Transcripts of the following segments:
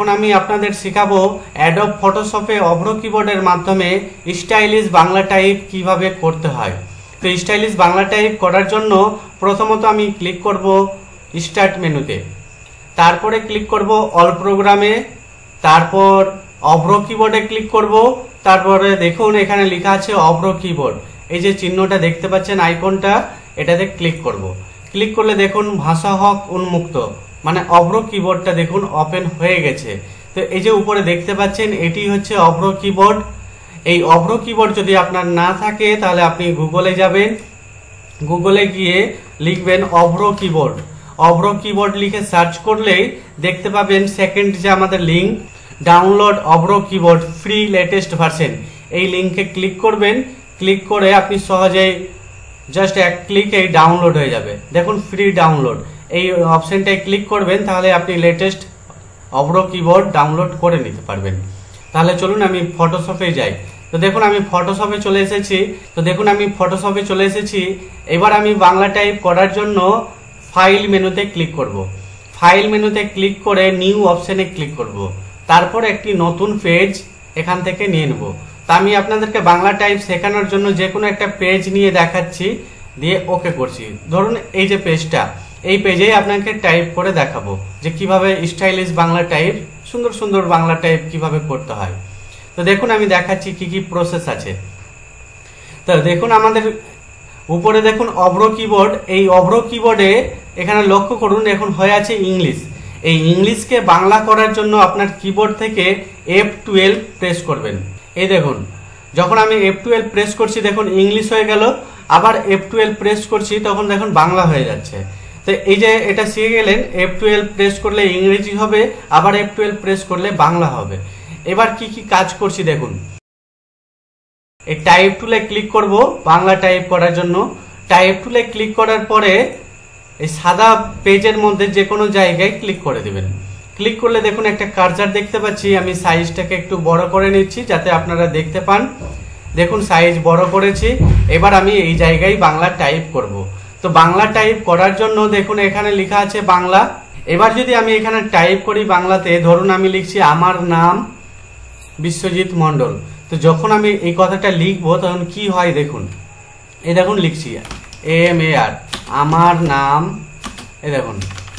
এখন আমি আপনাদের শেখাবো অ্যাডোব ফটোশপে অভ্র কিবোর্ডের মাধ্যমে স্টাইলিশ বাংলা টাইপ কিভাবে করতে হয়। তো স্টাইলিশ বাংলা টাইপ করার জন্য প্রথমত আমি ক্লিক করব স্টার্ট মেনুতে, তারপরে ক্লিক করব অল প্রোগ্রামে, তারপর অভ্র কিবোর্ডে ক্লিক করব, তারপরে দেখুন এখানে লেখা আছে অভ্র কিবোর্ড, এই যে চিহ্নটা দেখতে পাচ্ছেন আইকনটা, এটাতে ক্লিক করব। ক্লিক করলে দেখুন ভাষা হক উন্মুক্ত, মানে অভ্র কিবোর্ডটা দেখুন ওপেন হয়ে গেছে। তো এই যে উপরে দেখতে পাচ্ছেন এটি হচ্ছে অভ্র কিবোর্ড। এই অভ্র কিবোর্ড যদি আপনার না থাকে তাহলে আপনি গুগলে যাবেন, গুগলে গিয়ে লিখবেন অভ্র কিবোর্ড। অভ্র কিবোর্ড লিখে সার্চ করলেই দেখতে পাবেন সেকেন্ড যে আমাদের link download Avro keyboard free latest version, এই লিঙ্কে ক্লিক করবেন। ক্লিক করে আপনি সহজেই জাস্ট এক ক্লিকেই ডাউনলোড হয়ে যাবে। দেখুন ফ্রি ডাউনলোড, এই অপশনটায় ক্লিক করবেন, তাহলে আপনি লেটেস্ট অভ্র কিবোর্ড ডাউনলোড করে নিতে পারবেন। তাহলে চলুন আমি ফটোশপে যাই। তো দেখুন আমি ফটোশপে চলে এসেছি। এবার আমি বাংলা টাইপ করার জন্য ফাইল মেনুতে ক্লিক করব। ফাইল মেনুতে ক্লিক করে নিউ অপশনে ক্লিক করব, তারপর একটি নতুন পেজ এখান থেকে নিয়ে নেব। তা আমি আপনাদেরকে বাংলা টাইপ শেখানোর জন্য যে কোনো একটা পেজ নিয়ে দেখাচ্ছি, দিয়ে ওকে করছি। ধরুন এই যে পেজটা, এই পেজেই আপনাকে টাইপ করে দেখাবো যে কিভাবে স্টাইলিশ বাংলা টাইপ, সুন্দর সুন্দর বাংলা টাইপ কিভাবে করতে হয়। তো দেখুন আমি দেখাচ্ছি কি কি প্রসেস আছে। তো দেখুন আমাদের উপরে দেখুন অভ্র কিবোর্ড, এই অভ্র কিবোর্ডে এখানে লক্ষ্য করুন এখন হয়ে আছে ইংলিশ। এই ইংলিশকে বাংলা করার জন্য আপনার কিবোর্ড থেকে F12 প্রেস করবেন। এই দেখুন যখন আমি F12 প্রেস করছি দেখুন ইংলিশ হয়ে গেল, আবার F12 প্রেস করছি তখন দেখুন বাংলা হয়ে যাচ্ছে। তো এই যে এটা শিখে গেলেন, F12 প্রেস করলে ইংরেজি হবে, আবার F12 প্রেস করলে বাংলা হবে। এবার কি কি কাজ করছি দেখুন। এই টাইপ টুলে ক্লিক করব বাংলা টাইপ করার জন্য। টাইপ টুলে ক্লিক করার পরে এই সাদা পেজের মধ্যে যে কোনো জায়গায় ক্লিক করে দিবেন। ক্লিক করলে দেখুন একটা কার্সার দেখতে পাচ্ছি, আমি সাইজটাকে একটু বড় করে নিচ্ছি যাতে আপনারা দেখতে পান। দেখুন সাইজ বড় করেছি। এবার আমি এই জায়গায় বাংলা টাইপ করব। তো বাংলা টাইপ করার জন্য দেখুন এখানে লেখা আছে বাংলা। এবার যদি আমি এখানে টাইপ করি বাংলাতে, ধরুন আমি লিখছি আমার নাম বিশ্বজিৎ মণ্ডল। তো যখন আমি এই কথাটা লিখবো তখন কি হয় দেখুন, এই দেখুন লিখছি AMAR, আমার নাম, এই দেখুন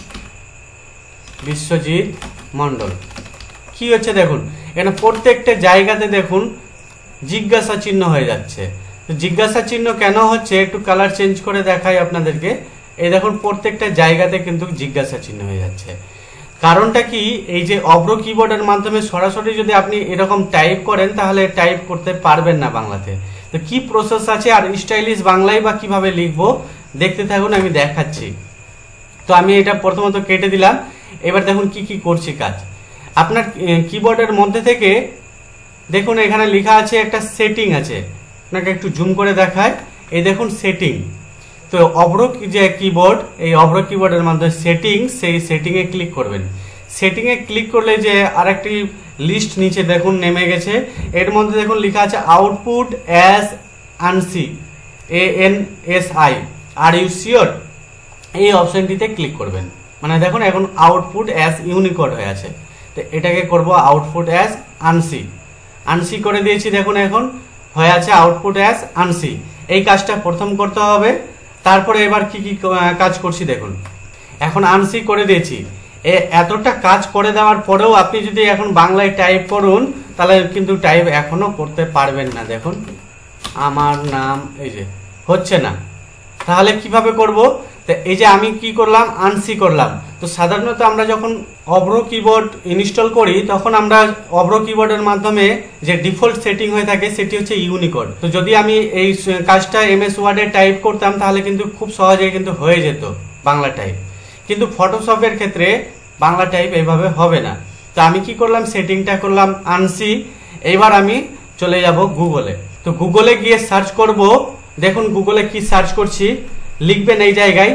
বিশ্বজিৎ মণ্ডল। কি হচ্ছে দেখুন এখানে প্রত্যেকটা জায়গাতে দেখুন জিজ্ঞাসা চিহ্ন হয়ে যাচ্ছে। তো জিজ্ঞাসা চিহ্ন কেন হচ্ছে একটু কালার চেঞ্জ করে দেখাই আপনাদেরকে। এই দেখুন প্রত্যেকটা জায়গাতে কিন্তু জিজ্ঞাসা চিহ্ন হয়ে যাচ্ছে। কারণটা কি, এই যে অভ্র কিবোর্ডের মাধ্যমে সরাসরি যদি আপনি এরকম টাইপ করেন তাহলে টাইপ করতে পারবেন না বাংলাতে। তো কি প্রসেস আছে আর স্টাইলিশ বাংলায় বা কিভাবে লিখবো দেখতে থাকুন, আমি দেখাচ্ছি। তো আমি এটা প্রথমত কেটে দিলাম। এবার দেখুন কি কি করছি কাজ। আপনার কিবোর্ডের মধ্যে থেকে দেখুন এখানে লেখা আছে একটা সেটিং আছে, আপনাকে একটু জুম করে দেখায়। এই দেখুন সেটিং। তো অভ্র যে কিবোর্ড, এই অভ্র কিবোর্ডের মাধ্যমে সেটিং, সেই সেটিং এ ক্লিক করবেন। সেটিং এ ক্লিক করলে যে আরেকটি লিস্ট নিচে দেখুন নেমে গেছে, এর মধ্যে দেখুন লেখা আছে output as ANSI, ANSI, are you sure, এই অপশনটিতে ক্লিক করবেন। মানে দেখুন এখন আউটপুট অ্যাজ ইউনিকোড হয়ে আছে। তো এটাকে করব আউটপুট অ্যাজ ANSI করে দিয়েছি। দেখুন এখন হয়ে আছে আউটপুট অ্যাজ ANSI। এই কাজটা প্রথম করতে হবে। তারপরে এবার কি কি কাজ করছি দেখুন। এখন ANSI করে দিয়েছি। এতটা কাজ করে দেওয়ার পরেও আপনি যদি এখন বাংলায় টাইপ করুন তাহলে কিন্তু টাইপ এখনো করতে পারবেন না। দেখুন আমার নাম, এই যে হচ্ছে না। তাহলে কিভাবে করব? তো এই যে আমি কি করলাম, ANSI করলাম। তো সাধারণত আমরা যখন অভ্র কিবোর্ড ইনস্টল করি তখন আমরা অভ্র কিবোর্ডের মাধ্যমে যে ডিফল্ট সেটিং হয়ে থাকে সেটি হচ্ছে ইউনিকোড। তো যদি আমি এই কাজটা MS ওয়ার্ডে টাইপ করতাম তাহলে কিন্তু খুব সহজে কিন্তু হয়ে যেত বাংলা টাইপ। কিন্তু ফটোশপের ক্ষেত্রে বাংলা টাইপ এইভাবে হবে না। তো আমি কি করলাম, সেটিংটা করলাম ANSI। এবার আমি চলে যাব গুগলে। তো গুগলে গিয়ে সার্চ করব। দেখুন গুগলে কি সার্চ করছি, লিখবেন এই জায়গায়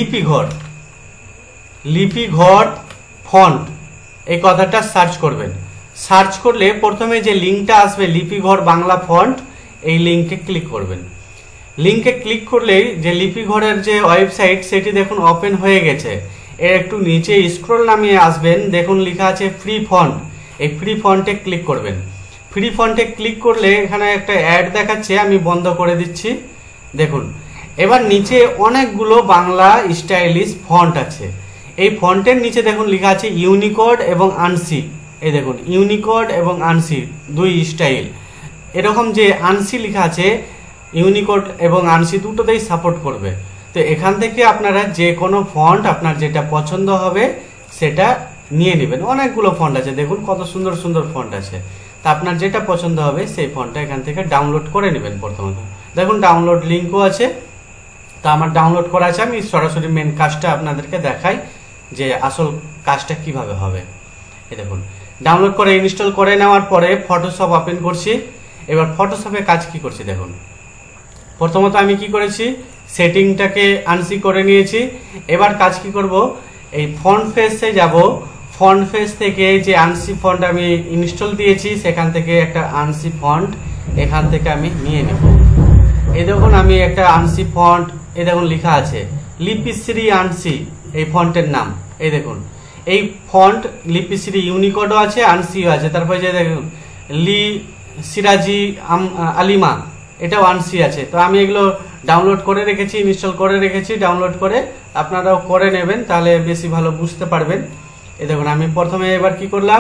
লিপিঘর ফন্ট, এই কথাটা সার্চ করবেন। সার্চ করলে প্রথমে যে লিঙ্কটা আসবে লিপিঘর বাংলা ফন্ট, এই লিঙ্কে ক্লিক করবেন। লিঙ্কে ক্লিক করলেই যে লিপিঘরের যে ওয়েবসাইট সেটি দেখুন ওপেন হয়ে গেছে। এর একটু নিচে স্ক্রল নামিয়ে আসবেন, দেখুন লেখা আছে ফ্রি ফন্ট। এই ফ্রি ফন্টে ক্লিক করবেন। ফ্রি ফন্টে ক্লিক করলে এখানে একটা অ্যাড দেখাচ্ছে, আমি বন্ধ করে দিচ্ছি। দেখুন এবার নিচে অনেকগুলো বাংলা স্টাইলিশ ফন্ট আছে। এই ফন্টের নিচে দেখুন লেখা আছে ইউনিকোড এবং আনসি। এই দেখুন ইউনিকোড এবং আনসি দুই স্টাইল। এরকম যে আনসি লেখা আছে, ইউনিকোড এবং আনসি দুটোতেই সাপোর্ট করবে। তো এখান থেকে আপনারা যে কোনো ফন্ট আপনার যেটা পছন্দ হবে সেটা নিয়ে নেবেন। অনেকগুলো ফন্ট আছে, দেখুন কত সুন্দর সুন্দর ফন্ট আছে। তা আপনার যেটা পছন্দ হবে সেই ফন্টটা এখান থেকে ডাউনলোড করে নেবেন। প্রথমত দেখুন ডাউনলোড লিঙ্কও আছে। তা আমার ডাউনলোড করা আছে, আমি সরাসরি মেন কাজটা আপনাদেরকে দেখাই যে আসল কাজটা কিভাবে হবে। এই দেখুন ডাউনলোড করে ইনস্টল করে নেওয়ার পরে ফটোশপ ওপেন করছি। এবার ফটোশপে কাজ কি করছি দেখুন। প্রথমত আমি কি করেছি, সেটিংটাকে আনসি করে নিয়েছি। এবার কাজ কি করব, এই ফন্ট ফেসে যাব। ফন্ট ফেস থেকে যে আনসি ফন্ট আমি ইনস্টল দিয়েছি সেখান থেকে একটা আনসি ফন্ট এখান থেকে আমি নিয়ে নেব। এই দেখুন আমি একটা আনসি ফন্ট, এই দেখুন লেখা আছে লিপিশ্রী আনসি, এই ফন্টের নাম। এই দেখুন এই ফন্ট লিপিশ্রী ইউনিকোডও আছে, আনসিও আছে। তারপরে যে দেখুন লি সিরাজি আলিমা, এটাও আনসি আছে। তো আমি এগুলো ডাউনলোড করে রেখেছি, ইনস্টল করে রেখেছি। ডাউনলোড করে আপনারাও করে নেবেন, তাহলে বেশি ভালো বুঝতে পারবেন। এই দেখুন আমি প্রথমে এবার কি করলাম,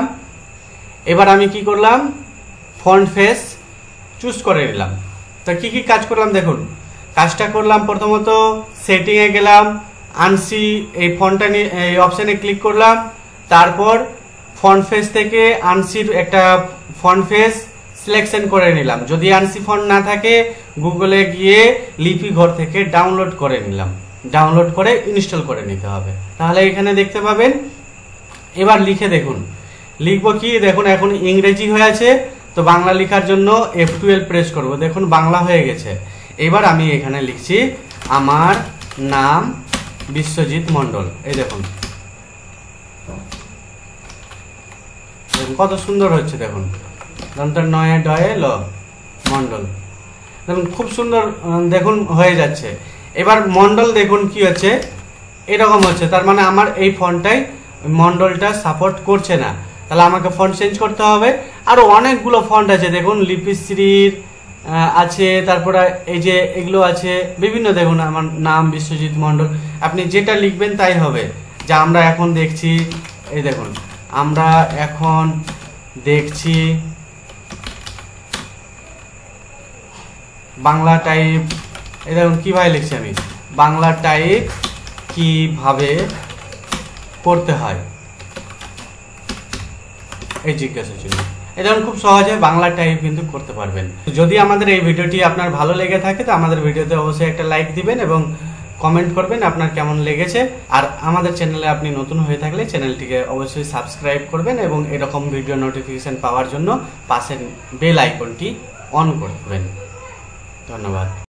ফন্ট ফেস চুজ করে নিলাম। তো কি কি কাজ করলাম দেখুন। কাজটা করলাম, প্রথমত সেটিং এ গেলাম, আনসি এই ফন্টটা নিয়ে এই অপশনে ক্লিক করলাম। তারপর ফন্ট ফেস থেকে আনসির একটা ফন্ট ফেস সিলেকশন করে নিলাম। যদি আনসি ফন্ট না থাকে গুগলে গিয়ে লিপি ঘর থেকে ডাউনলোড করে নিলাম। ডাউনলোড করে ইনস্টল করে নিতে হবে, তাহলে এখানে দেখতে পাবেন। এবার লিখে দেখুন, লিখবো কি দেখুন, এখন ইংরেজি হয়ে আছে, তো বাংলা লেখার জন্য F12 প্রেস করব। দেখুন বাংলা হয়ে গেছে। এবার আমি এখানে লিখছি আমার নাম বিশ্বজিৎ মণ্ডল। এই দেখুন কত সুন্দর হচ্ছে, দেখুন দন্তের নয়ে ডয়ে ল মণ্ডল। দেখুন খুব সুন্দর দেখুন হয়ে যাচ্ছে। এবার মণ্ডল দেখুন কি হচ্ছে, এরকম হচ্ছে। তার মানে আমার এই ফন্টটাই মণ্ডলটা সাপোর্ট করছে না, তাহলে আমাকে ফন্ট চেঞ্জ করতে হবে। আরো অনেকগুলো ফন্ট আছে, দেখুন লিপিশ্রীর আছে, তারপরে এই যে এগুলো আছে বিভিন্ন। দেখুন আমার নাম বিশ্বজিৎ মণ্ডল, আপনি যেটা লিখবেন তাই হবে। যা আমরা এখন দেখছি, এই দেখুন আমরা এখন দেখছি বাংলা টাইপ। এই দেখুন কিভাবে লিখছি আমি, বাংলা টাইপ কিভাবে করতে হয়, এই জিজ্ঞাসা ছিল। এই দেখুন খুব সহজে বাংলা টাইপ কিন্তু করতে পারবেন। যদি আমাদের এই ভিডিওটি আপনার ভালো লেগে থাকে তো আমাদের ভিডিওতে অবশ্যই একটা লাইক দিবেন এবং কমেন্ট করবেন আপনার কেমন লেগেছে। আর আমাদের চ্যানেলে আপনি নতুন হয়ে থাকলে চ্যানেলটিকে অবশ্যই সাবস্ক্রাইব করবেন এবং এরকম ভিডিও নোটিফিকেশন পাওয়ার জন্য পাশের বেল আইকনটি অন করবেন। ধন্যবাদ।